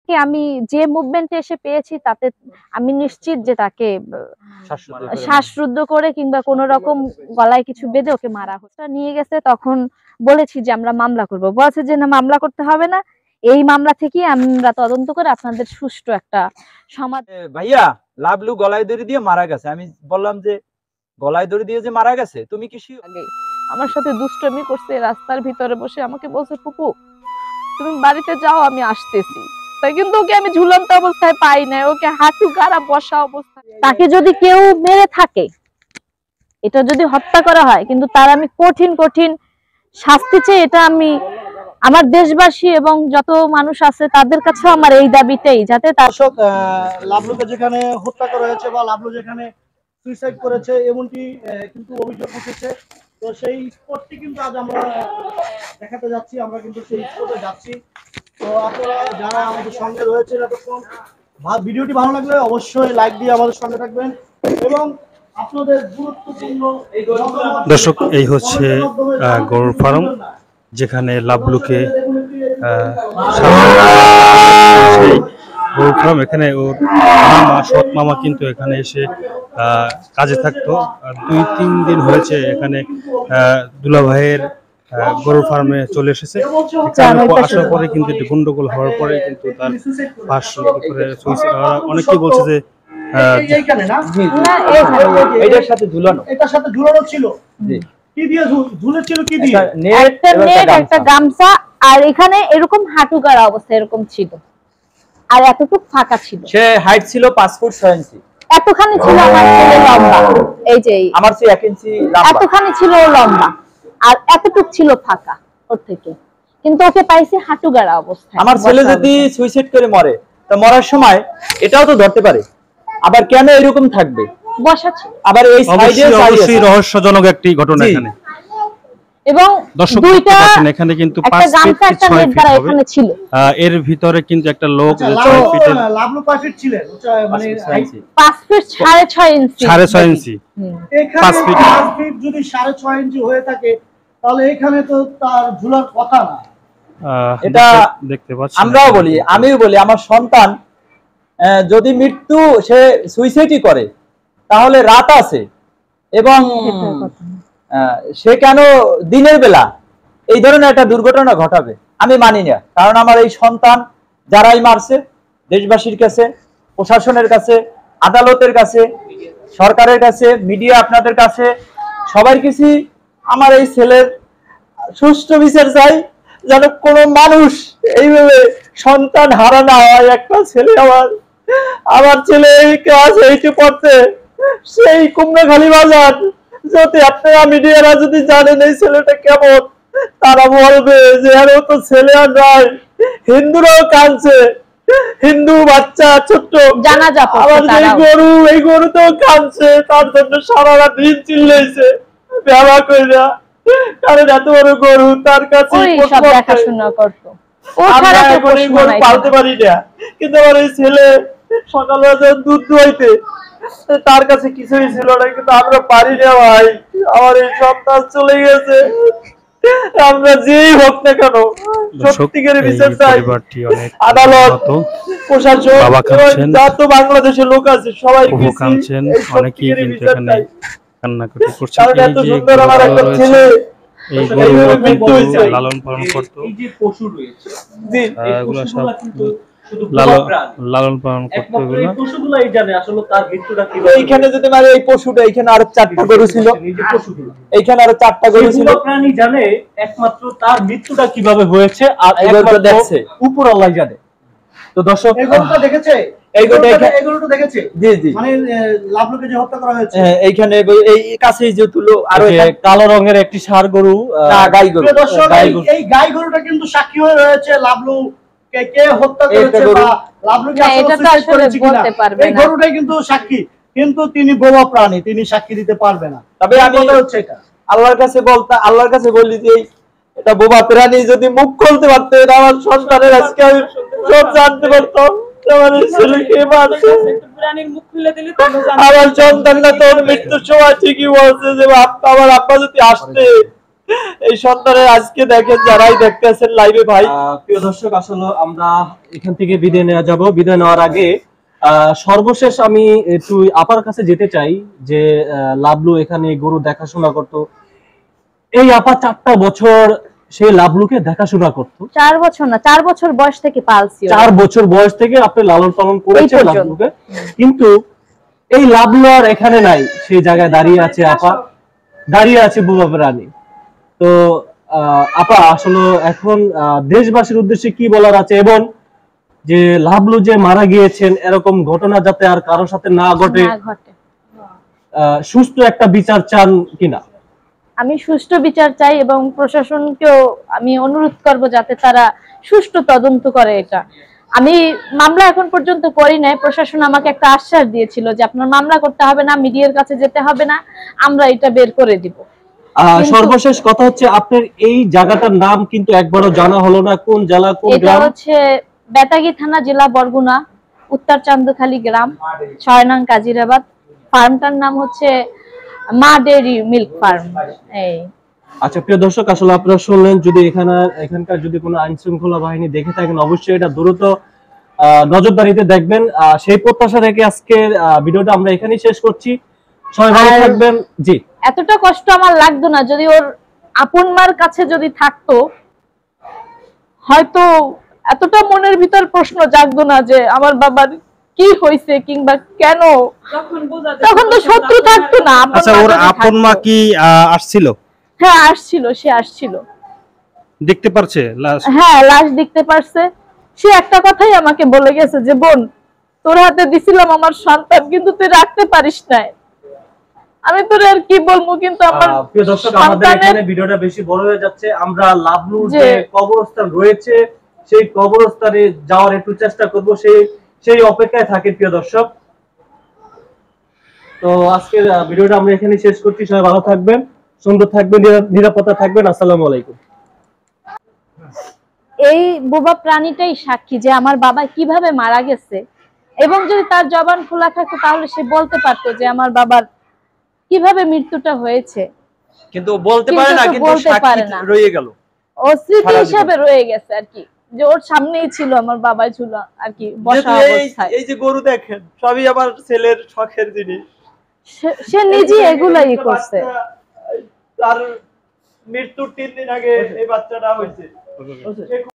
আমি যে মুভমেন্টে এসে পেয়েছি তাতে আমি নিশ্চিত যে তাকে শ্বাসরুদ্ধ করে কিংবা কোনো রকম গলায় কিছু বেঁধে ওকে মারা হচ্ছে। নিয়ে গেছে, তখন বলেছি যে আমরা মামলা করব, বলছে যে না মামলা করতে হবে না, এই মামলা থেকে আমরা তদন্ত করে আপনাদের সুষ্ঠু একটা সমাজ। ভাইয়া লাভলু গলায় দড়ি দিয়ে মারা গেছে, আমি বললাম যে গলায় দড়ি দিয়ে যে মারা গেছে তুমি কি আমার সাথে দুষ্টমি করছে, রাস্তার ভিতরে বসে আমাকে বলছে ফুপু তুমি বাড়িতে যাও আমি আসতেছি, তাই কিন্তু ওকে আমি ঝুলন্ত অবস্থায় পাই না, ওকে হাঁটু গাড়া বসা অবস্থায়। তাকে যদি কেউ মেরে থাকে, এটা যদি হত্যা করা হয়, কিন্তু তার আমি কঠিন কঠিন শাস্তি চাই, এটা আমি আমার দেশবাসী এবং যত মানুষ আছে তাদের কাছে আমার এই দাবিটাই, যাতে তার লাভলুকে যেখানে হত্যা করা হয়েছে বা লাভলু যেখানে সুইসাইড করেছে এমনটি কিন্তু অভিযোগ উঠেছে। তো সেই স্পটটি কিন্তু আজ আমরা দেখাতে যাচ্ছি, আমরা কিন্তু সেই স্পটে যাচ্ছি। তো আপনারা যারা আমাদের সঙ্গে রয়েছে এতক্ষণ, ভিডিওটি ভালো লাগলে অবশ্যই লাইক দিয়ে আমাদের সঙ্গে থাকবেন এবং আপনাদের গুরুত্বপূর্ণ দর্শক, এই হচ্ছে গরুর ফার্ম যেখানে লাভলুকে গরুর ফার্ম। এখানে ওর মামা, সৎ মামা কিন্তু এখানে এসে কাজে থাকতো। 2-3 দিন হয়েছে এখানে দুলা ভাইয়ের গরুর ফার্মে চলে এসেছে। আসার পরে কিন্তু একটু গন্ডগোল হওয়ার পরে কিন্তু তার পাশ করে অনেকেই বলছে যে এটার সাথে ঝুলানো, এটার সাথে ঝুলানো ছিল। কি দিয়ে ঝুলেছিল? কি দিয়ে? একটা গামছা, আর এখানে এরকম হাঁটু গাড়া অবস্থা এরকম ছিল, আর এতটুকু ফাঁকা ছিল। সে হাইট ছিল 5 ফুট 6 ইঞ্চি, এতখানি ছিল আমার ছেলে লম্বা, এই যে আমার চেয়ে 1 ইঞ্চি লম্বা, এতখানি ছিল লম্বা, আর এতটুকু ছিল ফাঁকা ওর থেকে, কিন্তু ওকে পাইছে হাঁটু গাড়া অবস্থায়। আমার ছেলে যদি সুইসাইড করে মরে, তো মরার সময় এটাও তো ধরতে পারে, আবার কেন এরকম থাকবে? বসা ছিল, আবার এই সাইডে অবশ্যই রহস্যজনক একটি ঘটনা এখানে। এবং দুইটা এখানে কিন্তু 5 ফিট 6 ফিট এখানে ছিল, এর ভিতরে কিন্তু একটা লোক 6 ফিটের লাভলু 5 ফিট ছিলেন, মানে 5 ফিট 6.5 ইঞ্চি, 6.5 ইঞ্চি। এখানে 5 ফিট যদি 6.5 ইঞ্চি হয়ে থাকে, তাহলে এখানে তো তার ঝুলার কথা না। এটা দেখতে পাচ্ছি, আমরাও বলি, আমিও বলি, আমার সন্তান যদি মৃত্যু সে সুইসাইডই করে, তাহলে রাত আছে এবং সে কেন দিনের বেলা এই ধরনের একটা দুর্ঘটনা ঘটাবে? আমি মানি না। কারণ আমার এই সন্তান যারাই মারছে, দেশবাসীর কাছে, প্রশাসনের কাছে, আদালতের কাছে, সরকারের কাছে, মিডিয়া আপনাদের কাছে, সবার কাছে আমার এই ছেলের সুষ্ঠু বিচার চাই, যেন কোনো মানুষ এইভাবে সন্তান হারা না হয়। একটা ছেলে, আমার ছেলে এই ক্লাস 8-এ পড়তে, সেই কুমড়াখালী বাজার, যদি আপনারা মিডিয়ারা যদি জানেন এই ছেলেটা কেমন, তারা বলবে যে আরে তো ছেলে আর নয়, হিন্দুরাও কাঁদছে, হিন্দু বাচ্চা ছোট্ট জানাজা পড়ছে, এই গরু তো কাঁদছে, তার জন্য সারা রাত দিন চিল্লাইছে ব্যবহা কইরা, কারণ এত বড় গরু তার কাছে সব দেখাশোনা করতো, ও ছাড়া তো গরু পালতে পারি না। কিন্তু আমার এই ছেলে সকালবেলা দুধ দোয়াইতে, তার কাছে কিছুই ছিল না, কিন্তু আমরা পারি না ভাই, আমার এই সন্তান চলে গেছে। আমরা যেই হোক না কেন সত্যিকারের বিচার চাই। আদালত, প্রশাসন, যত বাংলাদেশের লোক আছে সবাই অনেকেই কিন্তু এখানে কান্নাকাটি করছে। এত সুন্দর আমার একটা ছেলে লালন পালন করতো, এই যে পশু রয়েছে, এগুলো সব লালন পালন করতে হবে না। পশুগুলাই জানে আসলে তার মৃত্যুটা কি। এইখানে যদি মানে এই পশুটা, এখানে আরো 4টা গরু ছিল, এইখানে আরো 4টা গরু ছিল, প্রাণী জানে একমাত্র তার মৃত্যুটা কিভাবে হয়েছে, আর এগুলো দেখছে উপর আল্লাহ জানে। তো দর্শক, এই গরুটা দেখেছে, এই গরুটা দেখেছে, জি জি, মানে লাভলুকে যে হত্যা করা হয়েছে, এইখানে এই কাছেই যে তুলো, আর কালো রঙের একটি ষাঁড় গরু, গাই গরু। দর্শক, এই গাই গরুটা কিন্তু সাক্ষী হয়ে রয়েছে লাভলু কে হত্যা করেছে বা লাভলুকে আসলে বলতে পারবে না, এই গরুটাই কিন্তু সাক্ষী, কিন্তু তিনি বোবা প্রাণী, তিনি সাক্ষী দিতে পারবে না। তবে আমি হচ্ছে এটা আল্লাহর কাছে বলি যে এটা বোবা প্রাণী যদি মুখ খুলতে পারতো, আমার সন্তানের আজকে আমি সব জানতে পারতাম। আমার সন্তানটা তোর মৃত্যুর সময় ঠিকই বলছে যে আমার আব্বা যদি আসতে, এই সন্তানের আজকে দেখেন যারাই দেখতেছেন লাইভে ভাই। প্রিয় দর্শক, আসলে আমরা এখান থেকে বিদায় নেওয়া যাব। বিদায় নেওয়ার আগে সর্বশেষ আমি একটু আপার কাছে যেতে চাই যে লাবলু এখানে গরু দেখাশোনা করত। এই আপা 4টা বছর সেই লাবলুকে দেখাশোনা করত। 4 বছর না, 4 বছর বয়স থেকে পালছি। 4 বছর বয়স থেকে আপনি লালন পালন করেছেন লাবলুকে, কিন্তু এই লাবলু আর এখানে নাই, সেই জায়গায় দাঁড়িয়ে আছে আপা, দাঁড়িয়ে আছে বুবা রানী। তো আপা আসলে এখন দেশবাসীর উদ্দেশ্যে কি বলার আছে, এবং যে লাবলু যে মারা গিয়েছেন এরকম ঘটনা যাতে আর কারোর সাথে না ঘটে, সুস্থ একটা বিচার চান কিনা? আমি সুষ্ঠু বিচার চাই এবং প্রশাসনকেও আমি অনুরোধ করব যাতে তারা সুষ্ঠু তদন্ত করে। এটা আমি মামলা এখন পর্যন্ত করি নাই। প্রশাসন আমাকে একটা আশ্বাস দিয়েছিল যে আপনার মামলা করতে হবে না, মিডিয়ার কাছে যেতে হবে না, আমরা এটা বের করে দিব। সর্বশেষ কথা হচ্ছে, আপনার এই জায়গাটার নাম কিন্তু একবারও জানা হলো না, কোন জেলা কোন গ্রাম? এটা হচ্ছে বেতাগী থানা, জেলা বরগুনা, উত্তর চান্দখালী গ্রাম, 6 নং কাজিরাবাদ। ফার্মটার নাম হচ্ছে মা ডেইরি মিল্ক ফার্ম। এই আচ্ছা প্রিয় দর্শক, আসলে আপনারা শুনলেন, যদি এখানকার যদি কোনো আইন শৃঙ্খলা বাহিনী দেখে থাকেন অবশ্যই এটা দ্রুত নজরদারিতে দেখবেন। সেই প্রত্যাশা রেখে আজকের ভিডিওটা আমরা এখানেই শেষ করছি। সবাই ভালো থাকবেন। জি, এতটা কষ্ট আমার লাগতো না যদি ওর আপন মার কাছে যদি থাকতো, হয়তো এতটা মনের ভিতর প্রশ্ন জাগতো না যে আমার বাবার কি হয়েছে কিংবা কেন। তখন তো শত্রু থাকতো না। আচ্ছা, ওর আপন মা কি আসছিল? হ্যাঁ আসছিল, সে আসছিল, দেখতে পারছে লাশ? হ্যাঁ লাশ দেখতে পারছে। সে একটা কথাই আমাকে বলে গেছে যে বোন, তোর হাতে দিছিলাম আমার সন্তান, কিন্তু তুই রাখতে পারিস নাই। আমি তোর আর কি বলবো, কিন্তু আমার প্রিয় দর্শক, আমাদের এখানে ভিডিওটা বেশি বড় হয়ে যাচ্ছে। আমরা লাবলুর যে কবরস্থান রয়েছে সেই কবরস্থানে যাওয়ার একটু চেষ্টা করব, সেই অপেক্ষায় থাকি প্রিয় দর্শক। তো আজকের ভিডিওটা আমরা এখানে শেষ করছি। সবাই ভালো থাকবেন, সুন্দর থাকবেন, নিরাপদে থাকবেন। আসসালামু আলাইকুম। এই বোবা প্রাণীটাই সাক্ষী যে আমার বাবা কিভাবে মারা গেছে, এবং যদি তার জবান খোলা থাকতো তাহলে সে বলতে পারতো যে আমার বাবার কিভাবে মৃত্যুটা হয়েছে। কিন্তু বলতে পারে না, কিন্তু বলতে পারে সাক্ষী না। রয়ে গেল, ও স্মৃতি হিসাবে রয়ে গেছে আর কি, যে ওর সামনেই ছিল, আমার বাবা ছিল আর কি বসা অবস্থায়। এই যে গরু দেখেন সবই আমার ছেলের শখের জিনিস। সে নিজে এগুলাই করছে। তার মৃত্যুর 3 দিন আগে এই বাচ্চাটা হয়েছে।